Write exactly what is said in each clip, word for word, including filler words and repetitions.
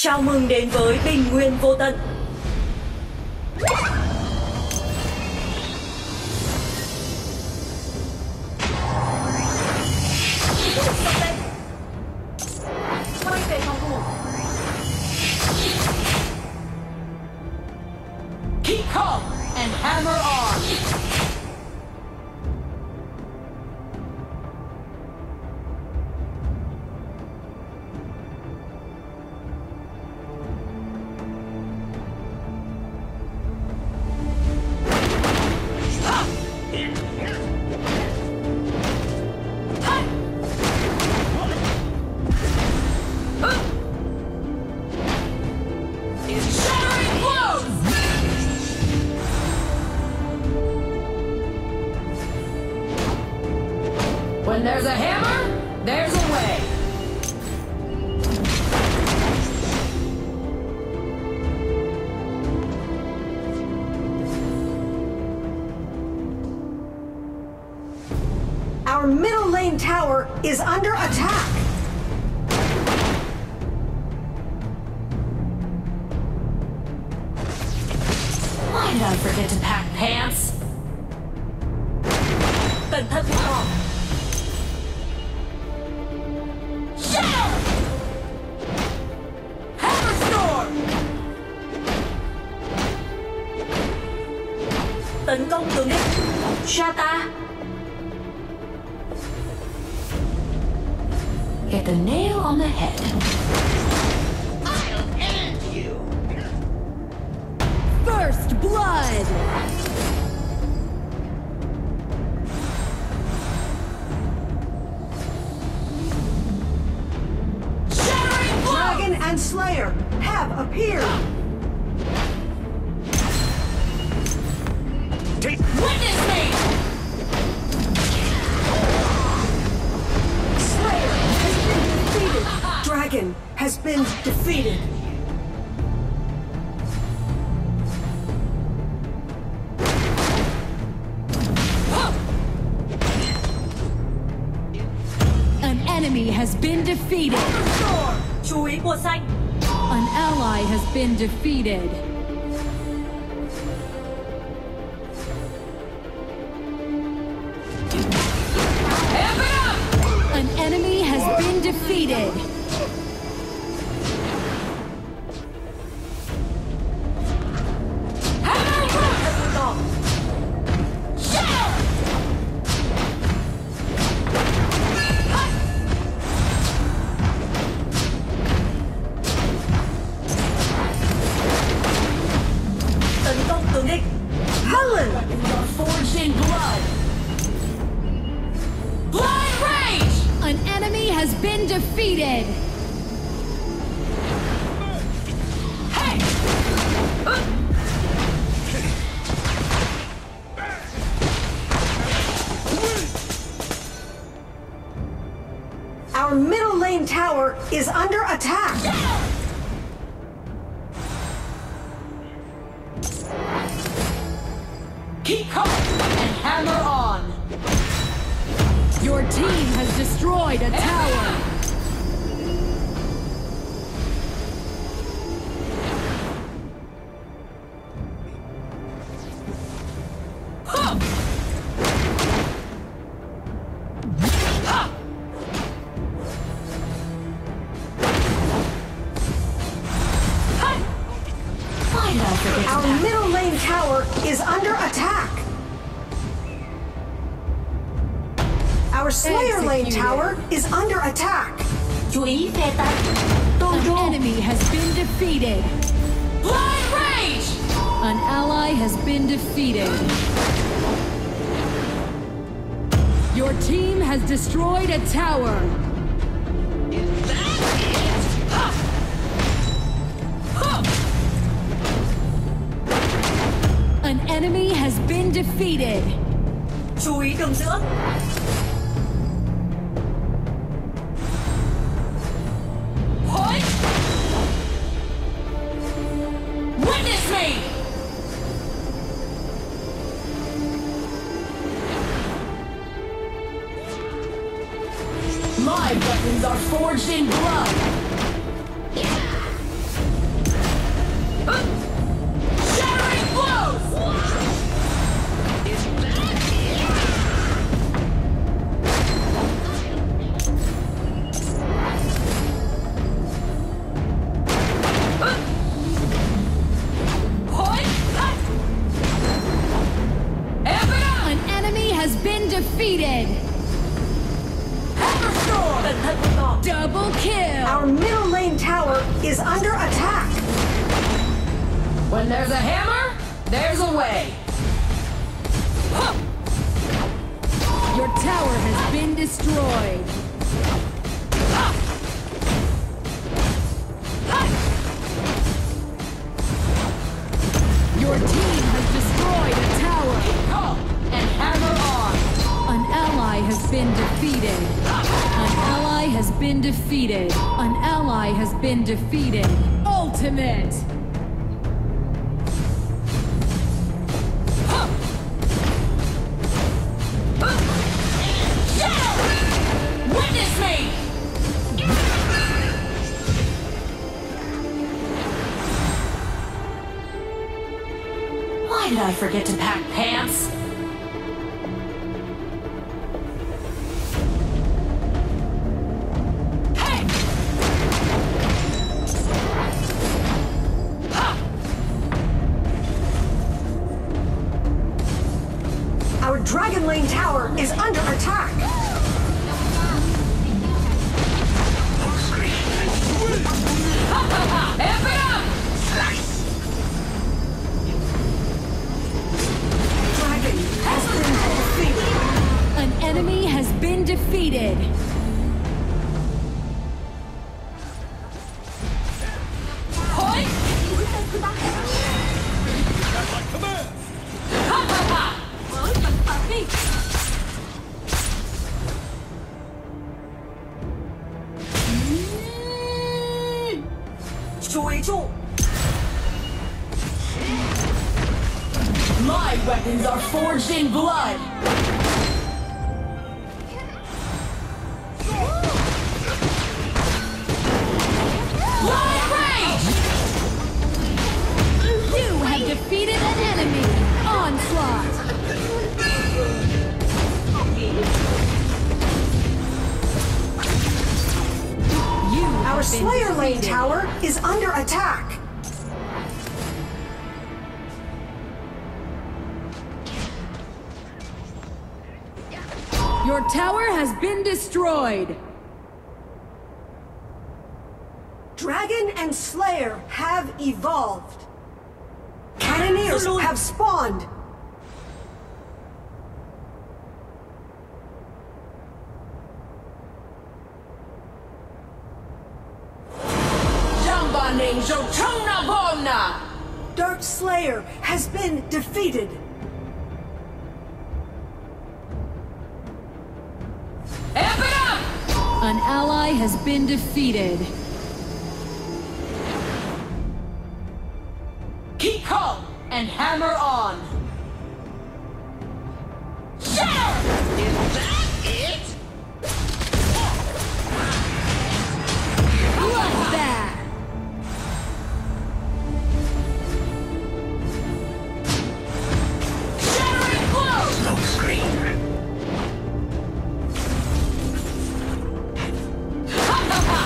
Chào mừng đến với Bình Nguyên Vô Tận. Quay về phòng thủ. Keep calm and hammer on. When there's a hammer, there's a way. Our middle lane tower is under attack. Why did I forget to pack pants? Cẩn thận với họ. Tấn công tướng đích. Shata. Hit the nail on the head. I'll end you. First blood. Dragon and Slayer have appeared. Witness me! Slayer has been defeated. Dragon has been defeated. An enemy has been defeated. Chú ý bùa xanh. An ally has been defeated. An enemy has been defeated. Tấn công tướng đích. Helen! Forged in blood. Blind rage! An enemy has been defeated. Hey! Our middle lane tower is under attack. Keep calm and hammer on. Your team has destroyed a tower. Why did I forget to Our pack? middle lane tower is under attack. Our Slayer lane Executed. tower is under attack. Chú ý phe tắt. An enemy has been defeated. Blind rage! An ally has been defeated. Your team has destroyed a tower. Is that it? Ha! Ha! An enemy has been defeated. Chú ý đường giữa. Point! Witness me! My weapons are forged in blood. Shattering blows! Is that it? Point! Amp it up! An enemy has been defeated. Hammerstorm! Cẩn thận một cỏ. Double kill. Our middle lane tower is under attack. When there's a hammer, there's a way. Your tower has been destroyed. Your team has destroyed a tower. Go and hammer on. An ally has been defeated. An ally has been defeated. An ally has been defeated. Ultimate. Witness me! Why did I forget to pack pants? Hey! Ha! Our Dragon Lane tower is under attack. Amp it up! Dragon has been defeated. An enemy has been defeated. Point! Ha ha ha! Với phần phạt đi. Chú ý trụ. My weapons are forged in blood! Lion Rage! You have defeated an enemy. Onslaught. You Our have been Slayer Lane defeated. tower is under attack. Your tower has been destroyed. Dragon and Slayer have evolved. Cannoneers have spawned. Jambaning Jotuna Bomna! Dark Slayer has been defeated. Amp it up! An ally has been defeated. Keep calm and hammer on! Shatter! Is that it? Bloodbath. Shattering blow! Smoke screen. Ha ha ha!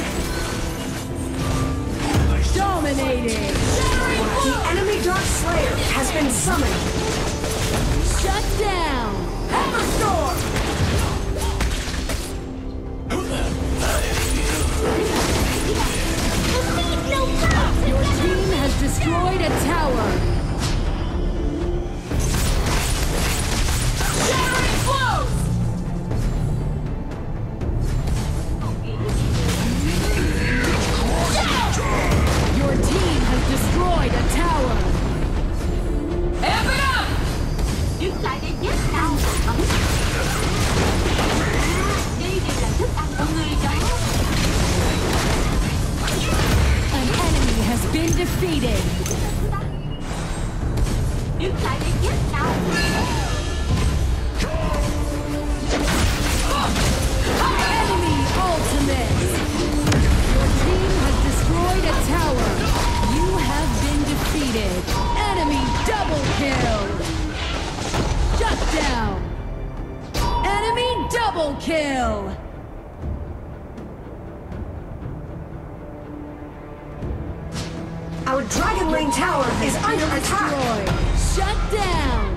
Dominating. Shattering The blow! enemy Dark Slayer down! Enemy double kill! Our Dragon Lane tower is under attack. Destroyed! Shut down!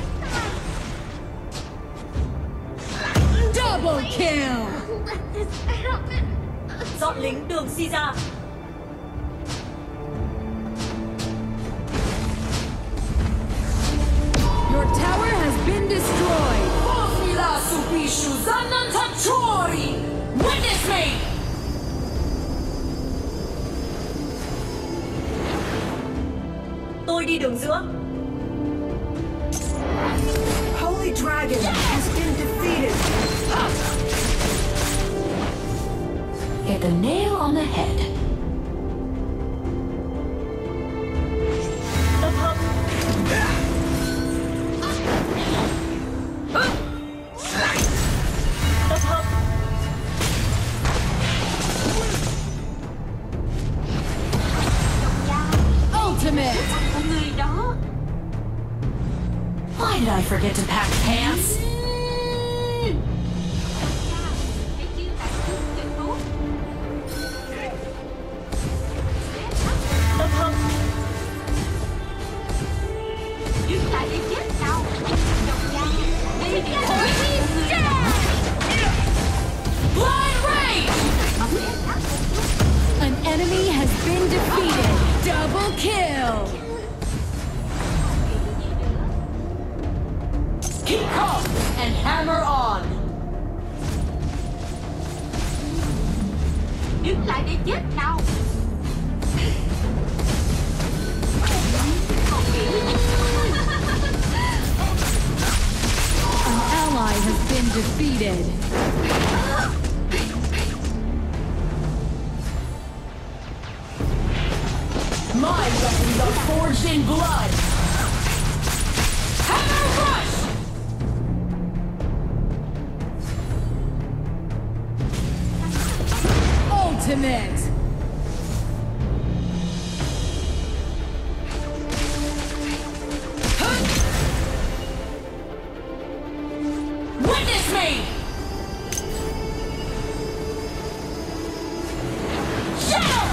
Double kill! Dọn lính đường si ra. Your tower has been destroyed! Formula Supishu Zanantachori! Witness me! Tôi đi đường giữa. Holy Dragon has been defeated. Hit the nail on the head. Tập hợp. Tập hợp. Ultimate! Có người đó. Why did I forget to pack pants? Tập hợp. Đứng lại để chết sao? Dòng dàng. Đây đi. Blind Rage! An enemy has been defeated! Double kill! Keep calm and hammer on! Đứng lại để chết nào? An ally has been defeated. My weapons are forged in blood! Hammer Rush! Ultimate! Witness me! Shadow!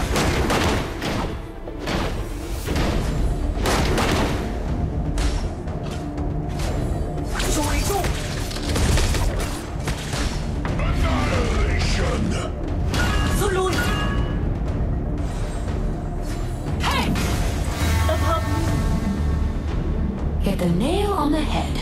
Rút lui. Hey! Tập hợp. Hit the nail on the head.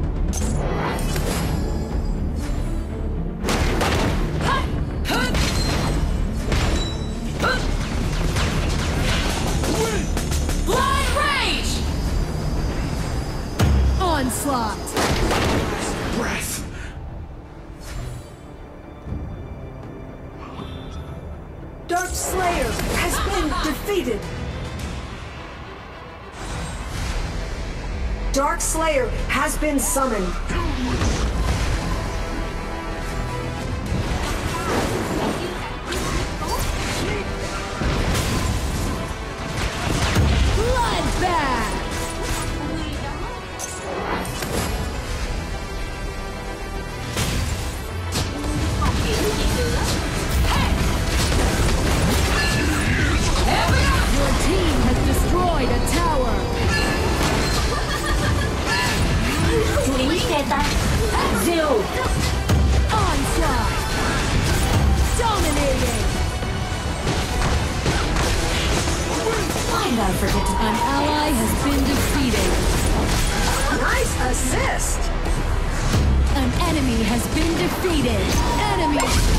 Blind Rage! Onslaught! Breath. Dark Slayer has been defeated. Dark Slayer has been summoned. Bloodbath! Your team has destroyed a tower. Lính xe tăng. Diều. Onslaught! Dominating! Why did I forget to An ally has been defeated. Nice assist. An enemy has been defeated. Enemy